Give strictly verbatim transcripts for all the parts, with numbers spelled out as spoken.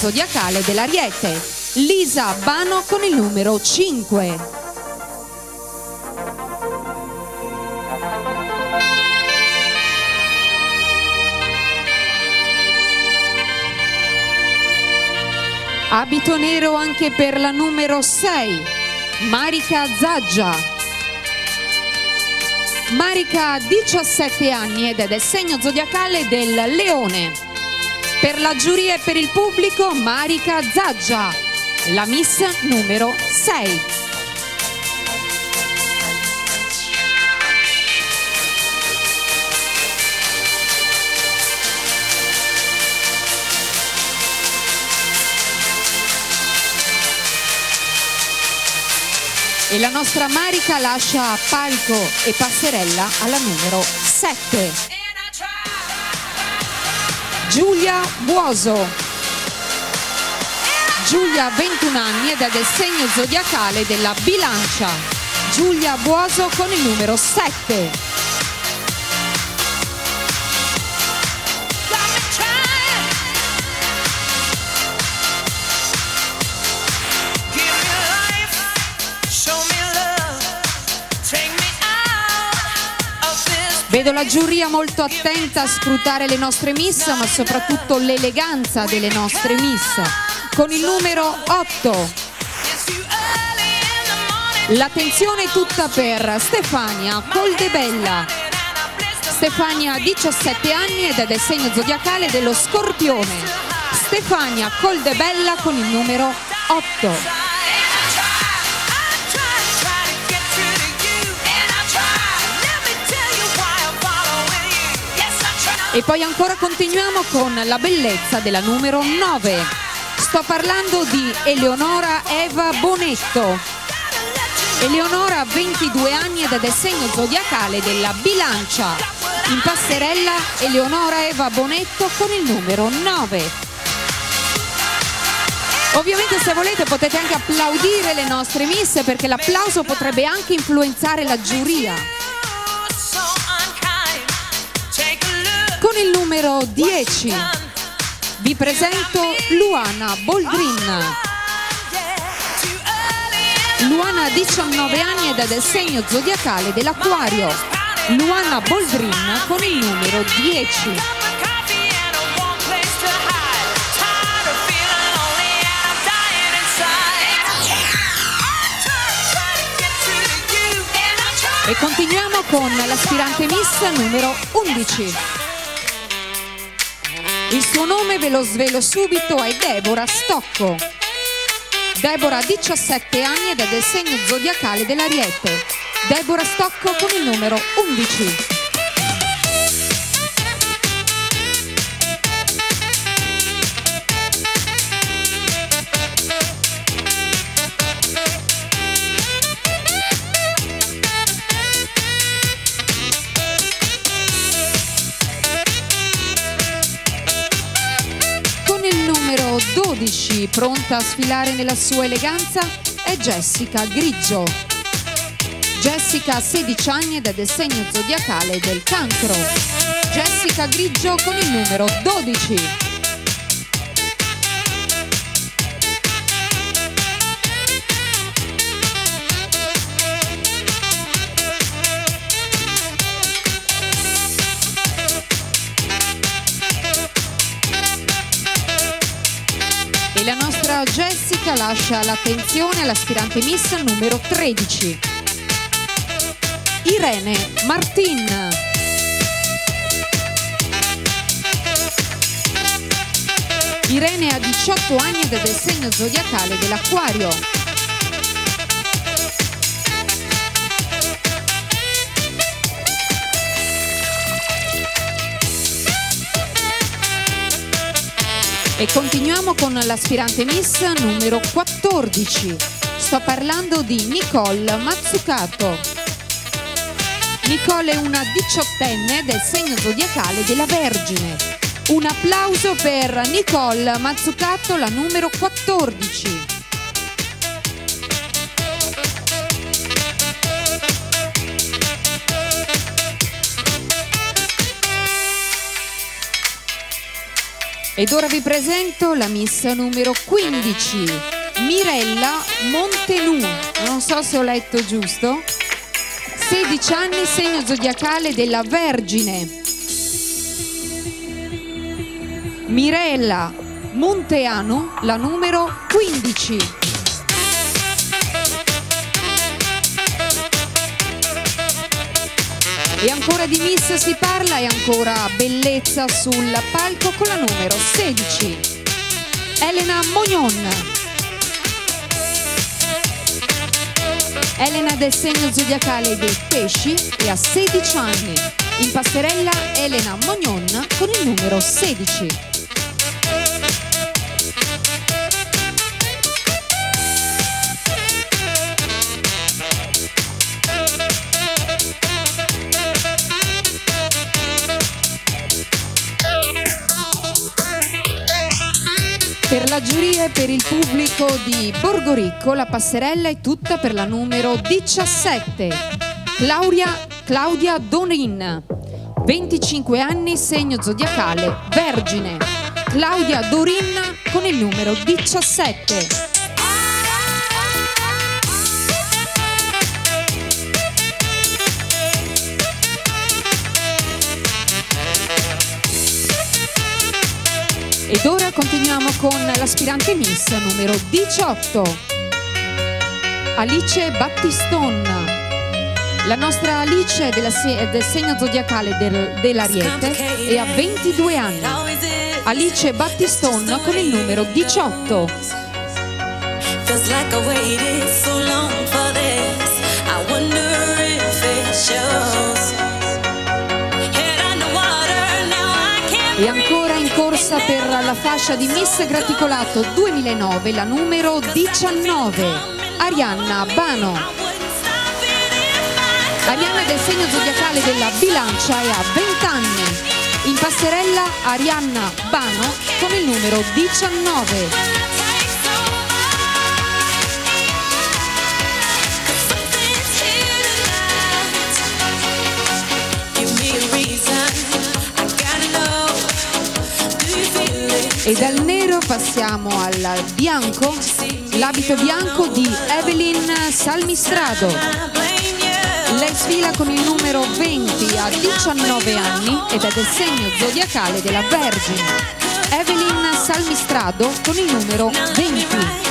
zodiacale dell'Ariete, Lisa Bano con il numero cinque. Abito nero anche per la numero sei, Marica Zaggia. Marica ha diciassette anni ed è del segno zodiacale del Leone. Per la giuria e per il pubblico, Marica Zaggia, la Miss numero sei. E la nostra Marica lascia palco e passerella alla numero sette. Giulia Buoso. Giulia ha ventuno anni ed è del segno zodiacale della Bilancia. Giulia Buoso con il numero sette. Vedo la giuria molto attenta a scrutare le nostre miss, ma soprattutto l'eleganza delle nostre miss. Con il numero otto. L'attenzione è tutta per Stefania Coldebella. Stefania ha diciassette anni ed è del segno zodiacale dello Scorpione. Stefania Coldebella con il numero otto. E poi ancora continuiamo con la bellezza della numero nove. Sto parlando di Eleonora Eva Bonetto. Eleonora ha ventidue anni ed è del segno zodiacale della Bilancia. In passerella Eleonora Eva Bonetto con il numero nove. Ovviamente, se volete, potete anche applaudire le nostre miss, perché l'applauso potrebbe anche influenzare la giuria. Con il numero dieci vi presento Luana Boldrin. Luana ha diciannove anni ed è del segno zodiacale dell'Acquario. Luana Boldrin con il numero dieci. E continuiamo con l'aspirante miss numero undici. Il suo nome ve lo svelo subito, è Deborah Stocco. Deborah ha diciassette anni ed è del segno zodiacale dell'Ariete. Deborah Stocco con il numero undici. dodici, pronta a sfilare nella sua eleganza, è Jessica Grigio. Jessica ha sedici anni ed è del segno zodiacale del Cancro. Jessica Grigio con il numero dodici. E la nostra Jessica lascia l'attenzione all'aspirante miss numero tredici. Irene Martin. Irene ha diciotto anni ed è del segno zodiacale dell'Acquario. E continuiamo con l'aspirante miss numero quattordici. Sto parlando di Nicole Mazzucato. Nicole è una diciottenne del segno zodiacale della Vergine. Un applauso per Nicole Mazzucato, la numero quattordici. Ed ora vi presento la miss numero quindici, Mirella Montenù, non so se ho letto giusto, sedici anni, segno zodiacale della Vergine. Mirella Monteanu, la numero quindici. E ancora di miss si parla e ancora bellezza sul palco con la numero sedici, Elena Mognon. Elena del segno zodiacale dei Pesci e ha sedici anni. In passerella Elena Mognon con il numero sedici. Per la giuria e per il pubblico di Borgoricco la passerella è tutta per la numero diciassette, Claudia, Claudia Dorin, venticinque anni, segno zodiacale Vergine. Claudia Dorin con il numero diciassette. Ed ora continuiamo con l'aspirante miss numero diciotto, Alice Battiston. La nostra Alice è della, del segno zodiacale del, dell'Ariete e ha ventidue anni. Alice Battiston con il numero diciotto. E ancora in corsa per la fascia di Miss Graticolato duemilanove la numero diciannove, Arianna Bano. Arianna è del segno zodiacale della Bilancia e ha venti anni. In passerella Arianna Bano con il numero diciannove. E dal nero passiamo al bianco, l'abito bianco di Evelyn Salmistrado. Lei sfila con il numero venti a diciannove anni ed è del segno zodiacale della Vergine. Evelyn Salmistrado con il numero venti.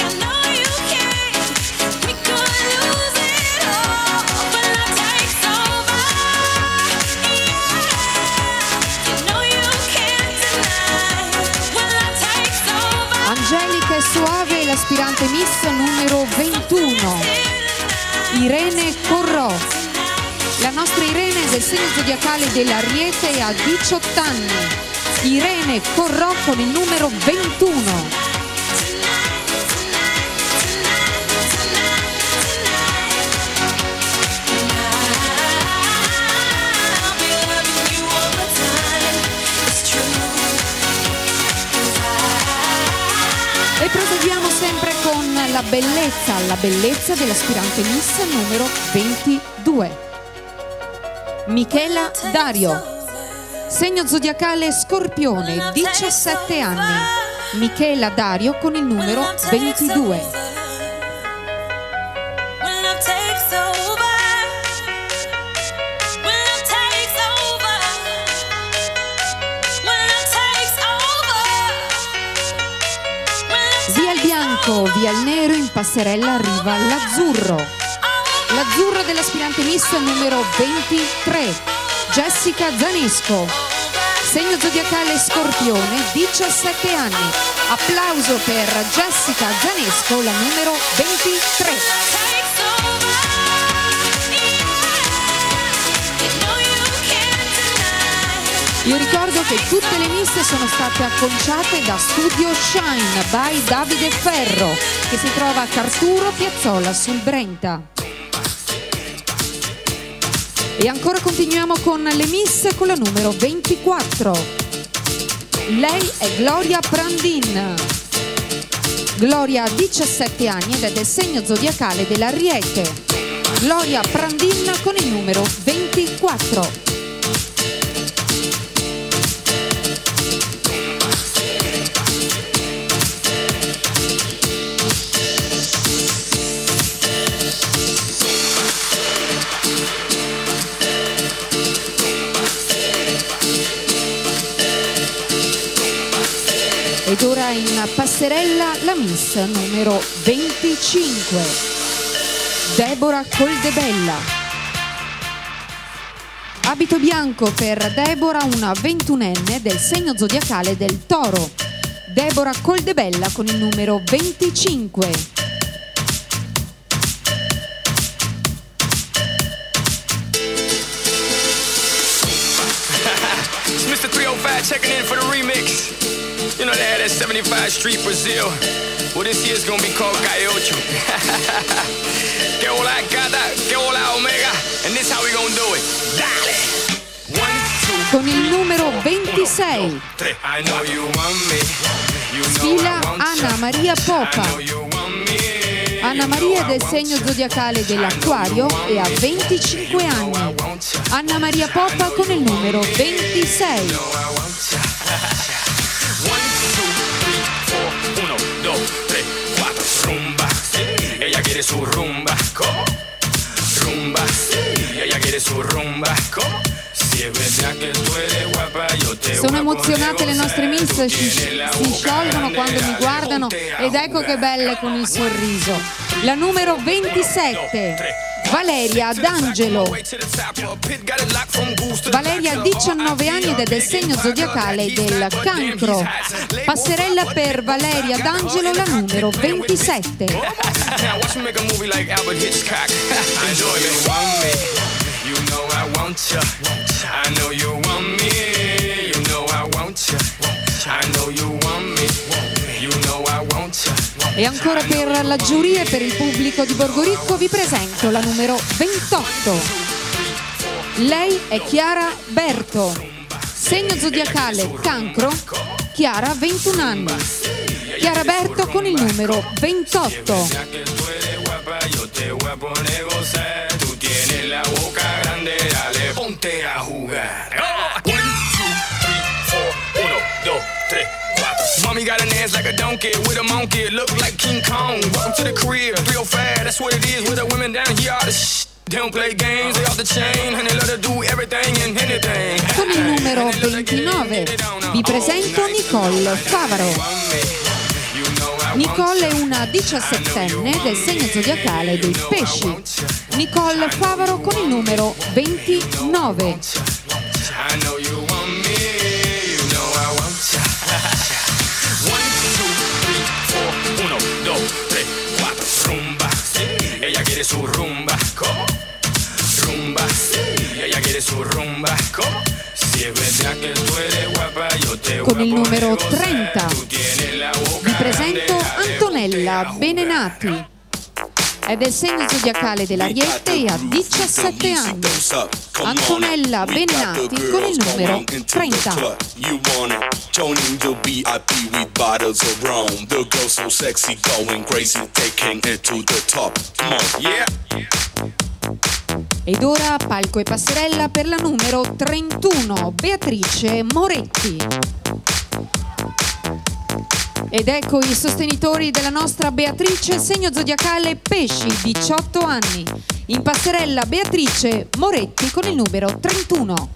Angelica e Soave, l'aspirante miss numero ventuno, Irene Corrò. La nostra Irene è del segno zodiacale dell'Ariete e ha diciotto anni. Irene Corrò con il numero ventuno. E proseguiamo sempre con la bellezza, la bellezza dell'aspirante miss numero ventidue, Michela Dario, segno zodiacale Scorpione, diciassette anni. Michela Dario con il numero ventidue. Via il bianco, via il nero, in passerella arriva l'azzurro. L'azzurro dell'aspirante miss numero ventitré, Jessica Zanesco. Segno zodiacale Scorpione, diciassette anni. Applauso per Jessica Zanesco, la numero ventitré. Io ricordo che tutte le miss sono state acconciate da Studio Shine by Davide Ferro, che si trova a Carturo Piazzola sul Brenta. E ancora continuiamo con le miss con la numero ventiquattro. Lei è Gloria Prandin. Gloria ha diciassette anni ed è del segno zodiacale dell'Ariete. Gloria Prandin con il numero ventiquattro. Ed ora in passerella la Miss numero venticinque, Deborah Coldebella. Abito bianco per Deborah, una ventunenne del segno zodiacale del Toro. Deborah Coldebella con il numero venticinque. mister three oh five checking in for the remix. You know they had that seventy-five Street Brazil. Well, this year's gonna be called Calle Ocho. Que hola gata, que hola omega. And this how we gonna do it. Dale! One, two, con il numero ventisei. I know you want me. You know Sfila I want Anna ya. Maria I Popa. know you want me. Anna Maria è del segno zodiacale dell'Acquario e ha venticinque anni. Anna Maria Popa con il numero ventisei. Ella quiere su rumba, ¿cómo? Rumba, ella quiere su rumba, ¿cómo? Si es verdad que tú eres guapa, yo te Sono voy a emozionate poner le nostre gozar. miss, Tú si, tienes la si boca sciolgono grande, quando mi dale, guardano ponte a ed ecco che belle con il sorriso. La numero ventisette, Valeria D'Angelo. Valeria ha diciannove anni ed è del segno zodiacale del Cancro. Passerella per Valeria D'Angelo, la numero ventisette. Now watch me make a movie like Albert Hitchcock. I know you want me. You know I want ya. I know you want me. You know I want ya. I know you want me. You know I want ya. E ancora per la giuria e per il pubblico di Borgoricco vi presento la numero ventotto. Lei è Chiara Berto, segno zodiacale Cancro. Chiara, ventuno anni. Chiara Berto con il numero ventotto. Yo te voy a poner gozar. Tú tienes la boca grande, dale, ponte a jugar. One, two, three, four. Uno, dos, tres, cuatro. Mommy got an ass like a donkey with a monkey, look like King Kong. Welcome to the crib, three oh five, that's what it is with the women down here are the shit. They don't play games, they off the chain, and they love to do everything and anything. Con il numero ventinove vi presento Nicole Favaro. Nicole è una diciassettenne del segno zodiacale dei Pesci. Nicole Favaro con il numero ventinove. Ella quiere su rumba, ¿cómo? Rumba, ella quiere su rumba, ¿cómo? Si es verdad que tú eres guapa, yo te Con voy il a poner numero gozar. trenta Tú tienes la boca vi presento grande, Antonella Benenati. È del segno zodiacale dell'Ariete e ha diciassette anni. Antonella Benenati con il numero trenta. You want it, joining the V I P with bottles of rum. The girl so sexy, going crazy, taking it to the top. Come on, yeah. Ed ora palco e passerella per la numero trentuno, Beatrice Moretti. Ed ecco i sostenitori della nostra Beatrice, segno zodiacale Pesci, diciotto anni. In passerella Beatrice Moretti con il numero trentuno.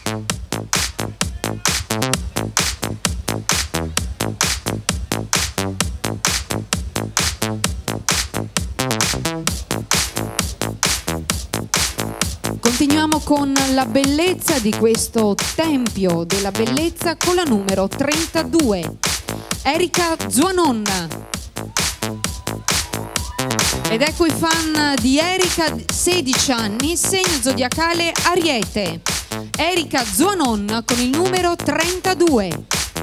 Continuiamo con la bellezza di questo tempio della bellezza con la numero trentadue, Erika Zuanon. Ed ecco i fan di Erika, sedici anni, segno zodiacale Ariete. Erika Zuanon con il numero trentadue.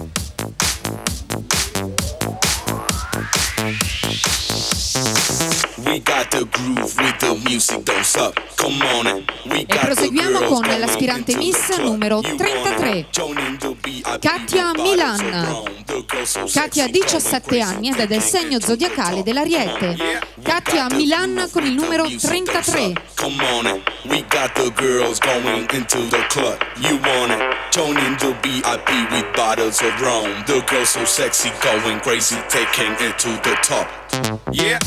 We got the groove with the music, don't stop. Come on in. We E got the proseguiamo girls con going l'aspirante into Miss the club. numero You trentatré. want it, joining the V I P Katia with Milan. bottles of rum. The girl so Katia ha sexy, diciassette going anni ed è crazy, del taking segno it to the zodiacale top. dell'Ariete. Yeah. Katia Milan con il numero trentatré. Come on in. We got the girls going into the club. You want it, joining the V I P with bottles of rum. The girl so sexy, going crazy, taking it to the top. Yeah.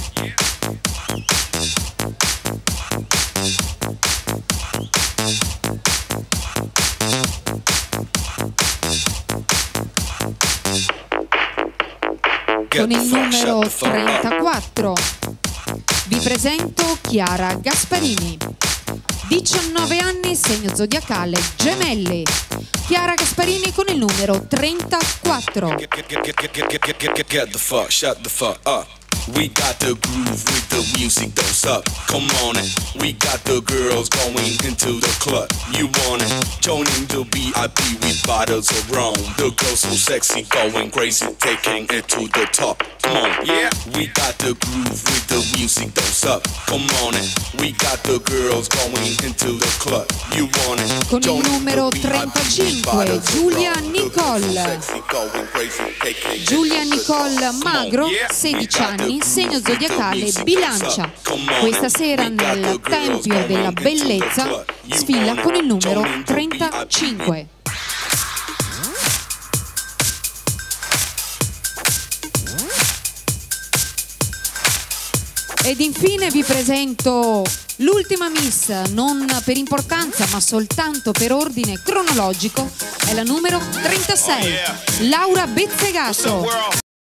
con il numero trentaquattro. Vi presento Chiara Gasparini. diciannove anni, segno zodiacale Gemelli. Chiara Gasparini con il numero trentaquattro. Get, get, get, get, get, get, get, get, get the fuck, shut the fuck up. We got the groove with the music, don't up. Come on it. We got the girls going into the club. You want it? Joining the V I P with bottles of rum. The girls so sexy, going crazy, taking it to the top. Come on, yeah. We got the groove with the music, don't up. Come on it. We got the girls going into the club. You want it? Con il numero trentacinque, Giulia Nicole. Giulia Nicole Magro, sedici anni, segno zodiacale Bilancia. Questa sera nel Tempio della Bellezza sfila con il numero trentacinque. Ed infine vi presento l'ultima miss, non per importanza ma soltanto per ordine cronologico, è la numero trentasei, Laura Bezzegato.